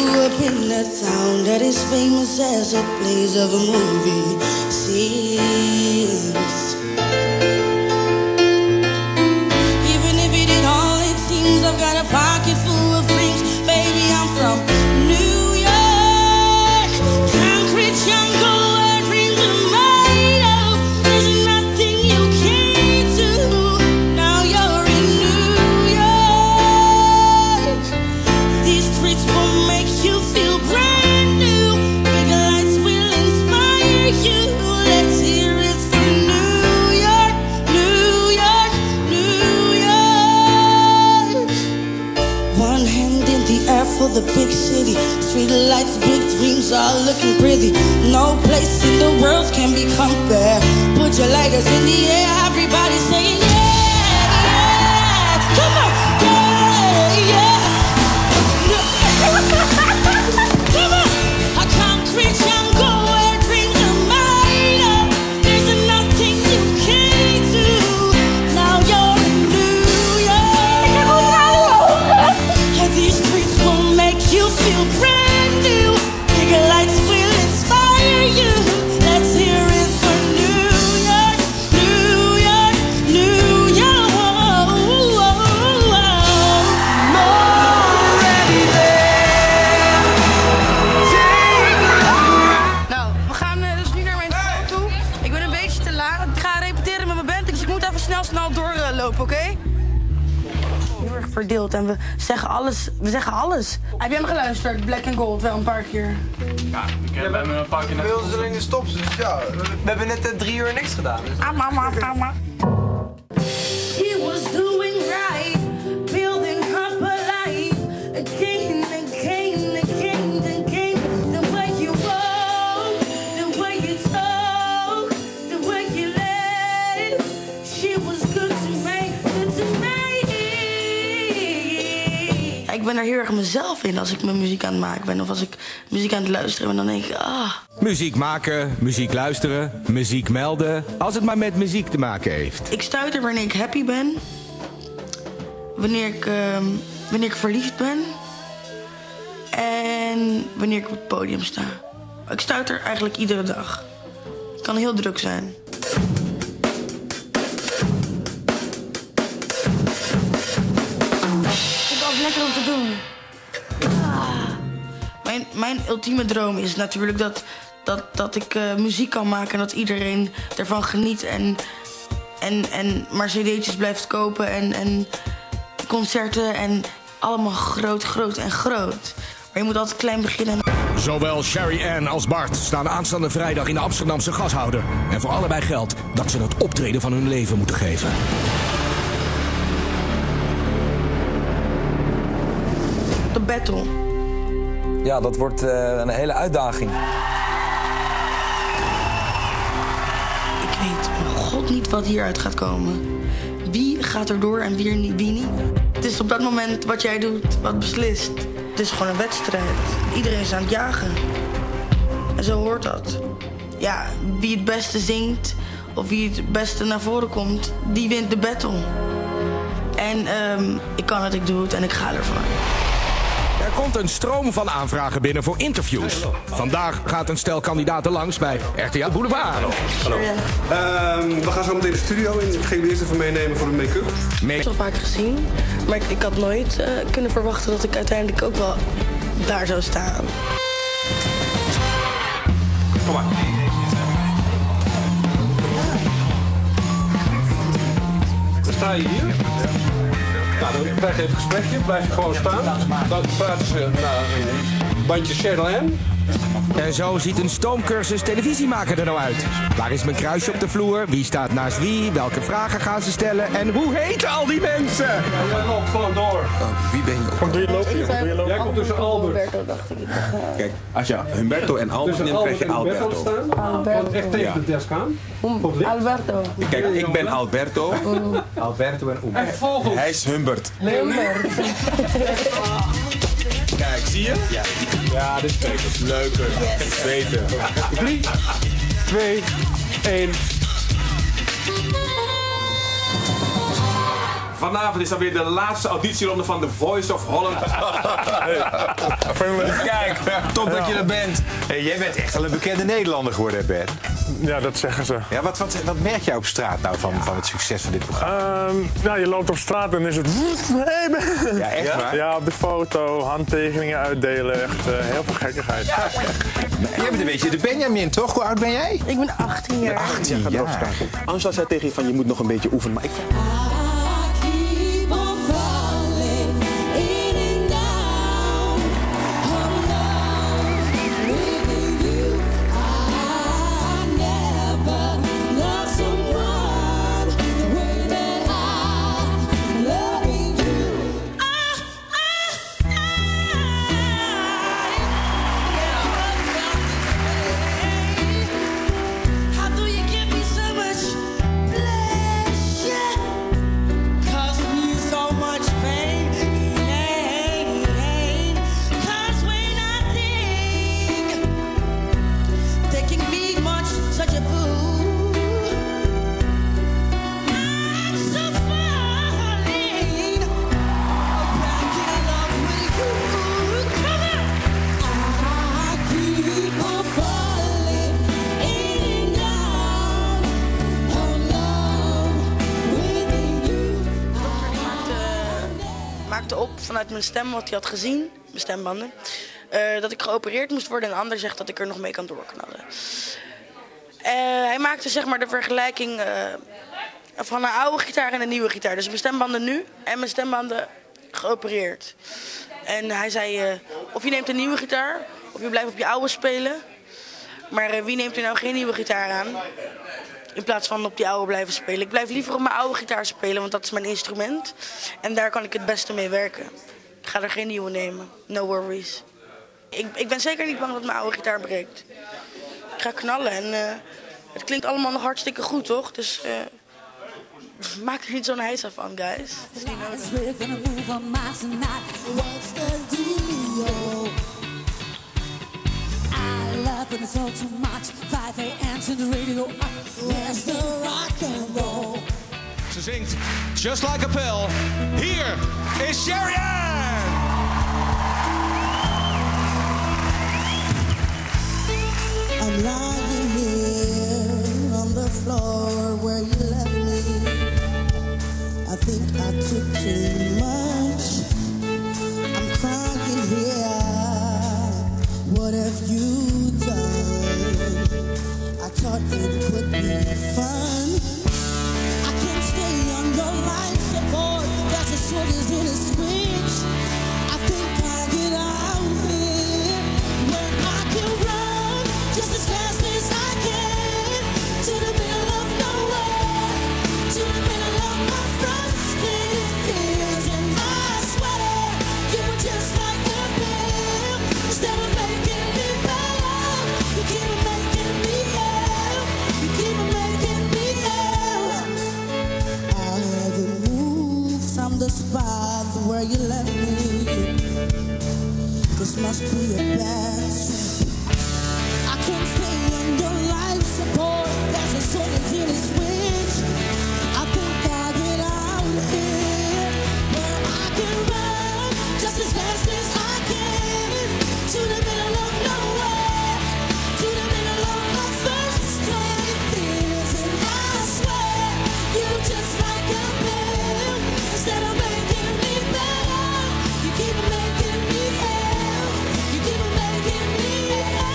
grew up in a town that is famous as a place of a movie scenes. Even if it ain't all it seems, I've got a pocket full of dreams. Baby, I'm from New York, concrete jungle where dreams are made of. There's nothing you can't do. Now you're in New York. These streets will make you feel brand new. Big lights will inspire you. Let's hear it for New York, New York, New York. One hand in the air for the big city. Street lights, big dreams, all looking pretty. No place in the world can be compared. Put your lighters in the air, everybody saying yeah, yeah. Come on, yeah, yeah. Come on. A concrete jungle where dreams are made of. There's nothing you can't do. Now you're in New York. Yeah, these streets will make you feel brand new. Bigger lights will inspire you. Let's hear it for New York, New York, New York. Nou, we gaan dus nu naar mijn school toe. Ik ben een beetje te laat. Ik ga repeteren met mijn band, dus ik moet even snel doorlopen, oké? Heel erg verdeeld en we zeggen alles. Heb jij hem geluisterd, Black and Gold, wel een paar keer? Ja, ik heb hem een paar keer net. We wilden zo in de stops, dus ja, we hebben net 3 uur niks gedaan. Dus. She was doing right, building up her life again, again, again, again. The way you walk, the way you talk, the way you led. She was good to me, good to me. Ja, ik ben er heel erg mezelf in als ik mijn muziek aan het maken ben of als ik muziek aan het luisteren ben. Dan denk ik, Muziek maken, muziek luisteren, muziek melden. Als het maar met muziek te maken heeft. Ik stuiter wanneer ik happy ben, wanneer ik verliefd ben en wanneer ik op het podium sta. Ik stuiter eigenlijk iedere dag. Het kan heel druk zijn. Het is altijd lekker om te doen. Mijn ultieme droom is natuurlijk dat ik muziek kan maken en dat iedereen ervan geniet en maar cd'tjes blijft kopen en concerten en allemaal groot en groot. Maar je moet altijd klein beginnen. Zowel Sherry Ann als Bart staan aanstaande vrijdag in de Amsterdamse Gashouder. En voor allebei geldt dat ze het optreden van hun leven moeten geven. De battle. Ja, dat wordt een hele uitdaging. Ik weet bij God niet wat hieruit gaat komen. Wie gaat er door en wie niet. Het is op dat moment wat jij doet, wat beslist. Het is gewoon een wedstrijd. Iedereen is aan het jagen. En zo hoort dat. Ja, wie het beste zingt of wie het beste naar voren komt, die wint de battle. En ik kan het, ik doe het en ik ga ervan. Er komt een stroom van aanvragen binnen voor interviews. Vandaag gaat een stel kandidaten langs bij RTL Boulevard. Hallo. We gaan zo meteen de studio in. Ik ga jullie eerst even meenemen voor de make-up. Ik heb het al vaak gezien, maar ik had nooit kunnen verwachten dat ik uiteindelijk ook wel daar zou staan. Kom maar. Dan sta je hier. Nou, dan krijg je even een gesprekje. Blijf je gewoon staan. Dan praten ze naar een bandje Cheryl Ann. En zo ziet een stoomcursus televisie maken er nou uit. Waar is mijn kruisje op de vloer? Wie staat naast wie? Welke vragen gaan ze stellen? En hoe heten al die mensen? Ja, jij loopt gewoon door. Wie ben je? Van wie loop je? Jij komt tussen Albert. Humberto, dacht ik. Kijk, als je Humberto en Albert neemt, krijg je Alberto. Alberto. Echt tegen de desk aan. Alberto. Kijk, ik ben Alberto. Alberto en Humberto. Echt vogels. Hij is Humbert. Humbert. Kijk, zie je? Ja, dit is beter. Leuker. Yes. Beter. 3, 2, 1. vanavond is dan weer de laatste auditieronde van The Voice of Holland. Kijk, top dat je er bent. Hey, jij bent echt al een bekende Nederlander geworden, Ben. Ja, dat zeggen ze. Ja, wat merk jij op straat nou van het succes van dit programma? Ja, je loopt op straat en is het... Hey, Ben. Ja, echt waar? Ja, op de foto, handtekeningen uitdelen, echt heel veel gekkigheid. Ja. Jij bent een beetje de Benjamin, toch? Hoe oud ben jij? Ik ben 18 jaar. 18 jaar. Angela zei tegen je van je moet nog een beetje oefenen, maar ik vond... Maakte op vanuit mijn stem wat hij had gezien, mijn stembanden, dat ik geopereerd moest worden en een ander zegt dat ik er nog mee kan doorknallen. Hij maakte zeg maar de vergelijking van een oude gitaar en een nieuwe gitaar. Dus mijn stembanden nu en mijn stembanden geopereerd. En hij zei, of je neemt een nieuwe gitaar of je blijft op je oude spelen. Maar wie neemt er nou geen nieuwe gitaar aan? In plaats van op die oude blijven spelen. Ik blijf liever op mijn oude gitaar spelen, want dat is mijn instrument. En daar kan ik het beste mee werken. Ik ga er geen nieuwe nemen. No worries. Ik ben zeker niet bang dat mijn oude gitaar breekt. Ik ga knallen en het klinkt allemaal nog hartstikke goed, toch? Dus maak er niet zo'n heisa van, guys. Het is niet nodig. When it's all too much, 5 a.m. to the radio. Where's the rock and roll? Ze zingt Just Like a Pill. Hier is Sherry Ann. I'm lying here on the floor where you left me. I think I took too much. I'm crying here. What have you done? I thought it would be fun. I can't stay on your life support. That's as short as in a switch. I think I'll get out here where I can run just as fast as I can to the middle of nowhere, to the middle of my frustrated fears. And I swear you were just like a pill instead of making me better. You keep on making me ill. You keep on making me ill. I haven't moved from the spot where you left me. This must be a bad trip. I can't stay on your life support. That's as soon as it is switch. I think I'll get out here where I can run just as fast as I can to the middle of nowhere, to the middle of my frustrated fears. And I swear you were just like a pill instead of making me better. You keep on making me ill. You keep on making me ill.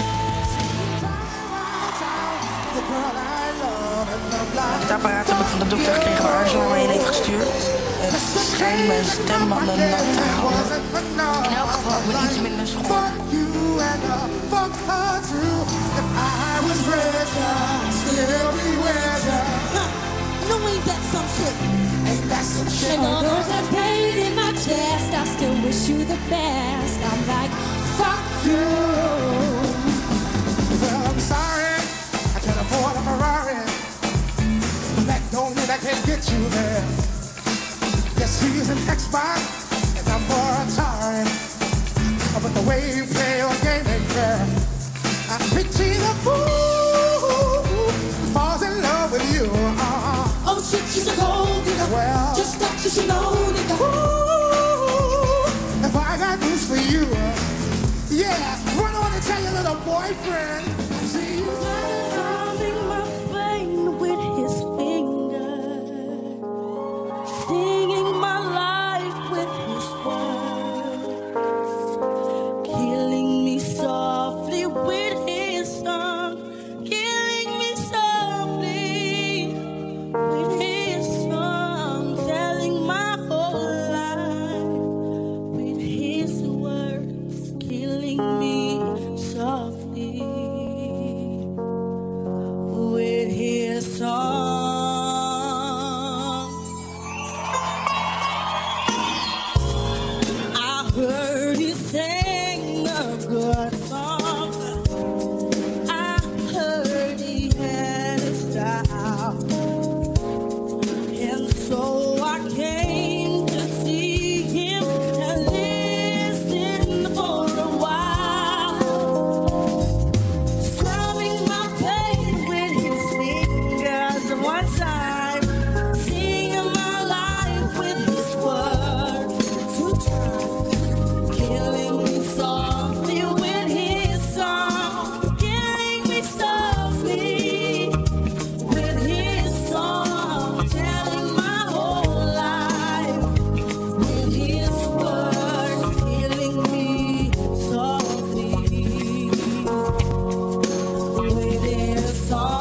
Het apparaat heb ik van de dokter gekregen waar Angela me heen heeft gestuurd. Het schijnt mijn stembanden nat te houden. In elk geval met iets minder schor. No, ain't that some shit? Ain't that some shit? And although there's pain in my chest, I still wish you the best. I'm like, fuck you. Well, I'm sorry, I can't afford a Ferrari. That don't mean I can't get you there. Yes, he's an Xbox, and I'm for Atari. But the way you play your game ain't fair. I pity the fool who falls in love with you. Oh, shit, she's a gold digger. Well, just like she's an old nigga. Ooh, if I got news for you, yeah, run on and tell your little boyfriend. See you. Solving my pain with his fingers, singing my life with his words, killing me softly with his song, killing me softly with his song, telling my whole life with his words, killing me softly with his song. I heard he sang a good song. I heard he had a style, and so I came to see him and listen for a while. Solving my pain with his fingers one time, singing my life with his words two times, killing me softly with his song, killing me softly with his song, telling my whole life with his words, killing me softly with his song.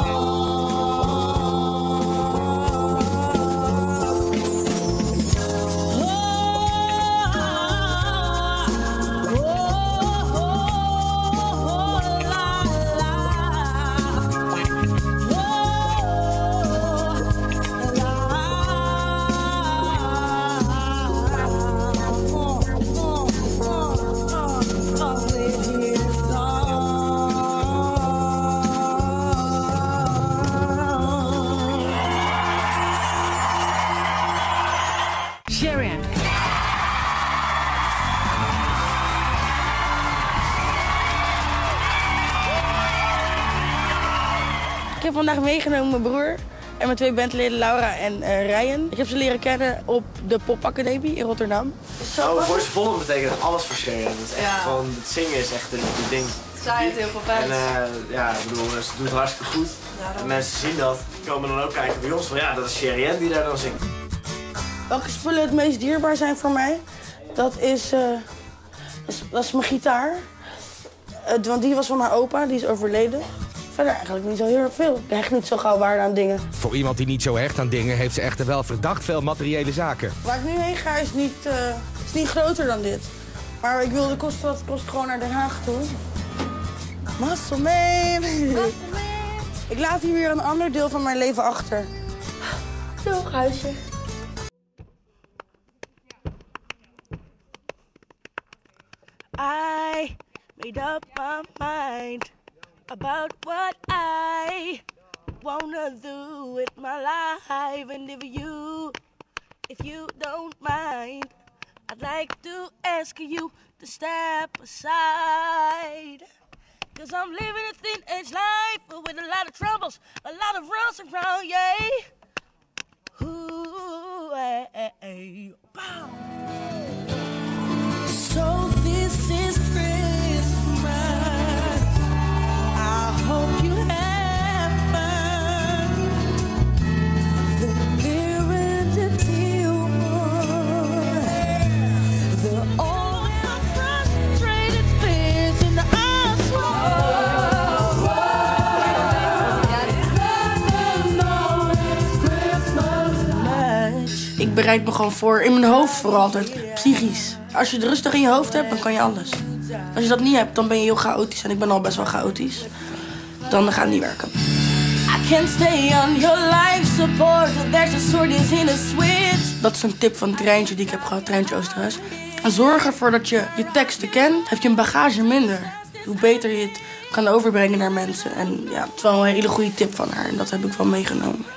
Sharon. Ik heb vandaag meegenomen mijn broer en mijn 2 bandleden Laura en Ryan. Ik heb ze leren kennen op de Popacademie in Rotterdam. Zo, Voice of Holland betekent alles voor Sharon. Dat is echt gewoon, het zingen is echt een ding. Zij heeft heel veel fans. En ja, ik bedoel, ze doet het hartstikke goed. En mensen zien dat, komen dan ook kijken bij ons van ja, dat is Sharon die daar dan zingt. Welke spullen het meest dierbaar zijn voor mij? Dat is mijn gitaar. Want die was van mijn opa, die is overleden. Verder eigenlijk niet zo heel erg veel. Ik hecht niet zo gauw waarde aan dingen. Voor iemand die niet zo hecht aan dingen heeft ze echter wel verdacht veel materiële zaken. Waar ik nu heen ga is niet groter dan dit. Maar ik wilde kost gewoon naar Den Haag toe. Muscle man. Ik laat hier weer een ander deel van mijn leven achter. Doeg, huisje. I made up my mind about what I wanna do with my life. And if you don't mind, I'd like to ask you to step aside. 'Cause I'm living a teenage life with a lot of troubles, a lot of runs around, yeah. Ooh, hey, hey, bow. So this is Christmas. I hope you have fun. The beer and the deal, the all frustrated fears in the eyes. Ik bereid me gewoon voor, in mijn hoofd vooral altijd, psychisch. Als je het rustig in je hoofd hebt, dan kan je alles. Als je dat niet hebt, dan ben je heel chaotisch. En ik ben al best wel chaotisch. Dan gaat het niet werken. I can't stay on your life support. There's a shortage in a switch. Dat is een tip van het treintje die ik heb gehad, Treintje Oosterhuis. En zorg ervoor dat je je teksten kent, heb je een bagage minder. Hoe beter je het kan overbrengen naar mensen. En ja, het is wel een hele goede tip van haar. En dat heb ik wel meegenomen.